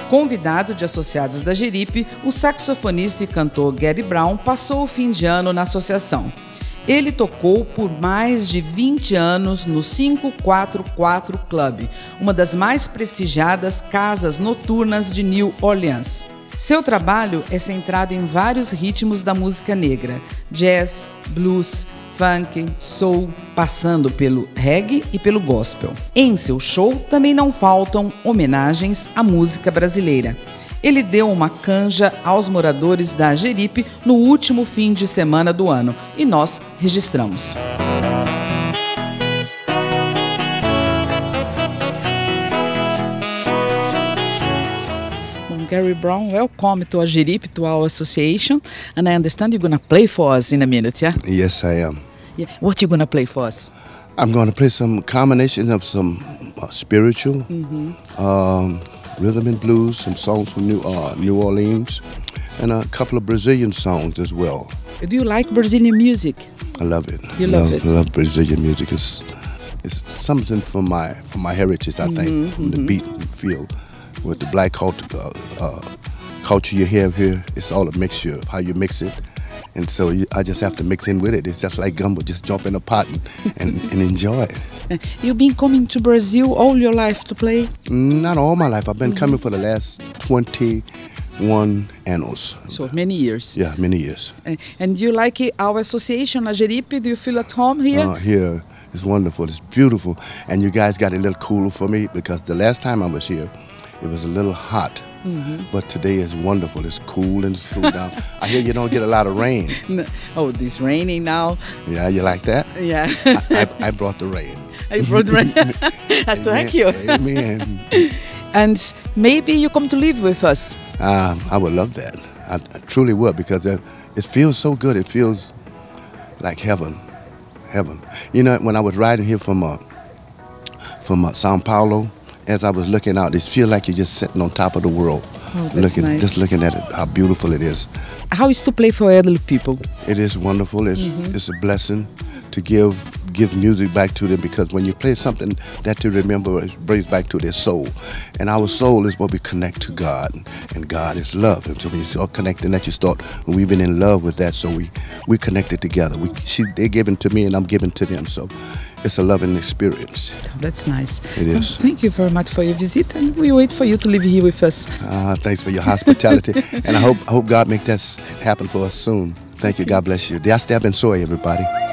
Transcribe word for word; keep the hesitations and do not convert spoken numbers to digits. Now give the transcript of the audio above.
Convidado de associados da Jeripe, o saxofonista e cantor Gary Brown passou o fim de ano na associação. Ele tocou por mais de vinte anos no quinhentos e quarenta e quatro Club, uma das mais prestigiadas casas noturnas de New Orleans. Seu trabalho é centrado em vários ritmos da música negra: jazz, blues, funk, soul, passando pelo reggae e pelo gospel. Em seu show também não faltam homenagens à música brasileira. Ele deu uma canja aos moradores da Jeripe no último fim de semana do ano e nós registramos. Gary Brown, welcome to Jeripe, to our association, and I understand you're going to play for us in a minute, yeah? Yes, I am. Yeah. What you going to play for us? I'm going to play some combination of some uh, spiritual, mm-hmm. um, rhythm and blues, some songs from New, uh, New Orleans, and a couple of Brazilian songs as well. Do you like Brazilian music? I love it. You love, love it? I love Brazilian music. It's, it's something from my from my heritage, I think, mm-hmm, from mm-hmm. the beat and feel. With the black culture, uh, uh, culture you have here, it's all a mixture of how you mix it. And so you, I just have to mix in with it. It's just like gumbo, just jump in a pot and, and, and enjoy it. You've been coming to Brazil all your life to play? Not all my life. I've been mm-hmm. coming for the last twenty-one annals. So many years. Yeah, many years. Uh, and you like it, our association, a Jeripe? Do you feel at home here? Uh, here, it's wonderful. It's beautiful. And you guys got a little cooler for me because the last time I was here, it was a little hot, mm-hmm. but today is wonderful. It's cool and it's cooled down. I hear you don't get a lot of rain. No. Oh, it's raining now. Yeah, you like that? Yeah. I, I, I brought the rain. I brought the rain. Thank you. Amen. And maybe you come to live with us. Um, I would love that. I, I truly would because it, it feels so good. It feels like heaven, heaven. You know, when I was riding here from uh, from uh, Sao Paulo, as I was looking out, it feels like you're just sitting on top of the world, oh, that's looking, nice. just looking at it, how beautiful it is. How is to play for elderly people? It is wonderful. It's mm-hmm. it's a blessing to give give music back to them because when you play something that you remember, it brings back to their soul. And our soul is what we connect to God, and God is love. And so when you start connecting that, you start weaving in love with that. So we we connected together. We she they're giving to me and I'm giving to them. So it's a loving experience. That's nice. It is. Well, thank you very much for your visit, and we wait for you to live here with us. Uh, thanks for your hospitality, and I hope I hope God make that happen for us soon. Thank you. God bless you. Deus te abençoe, everybody.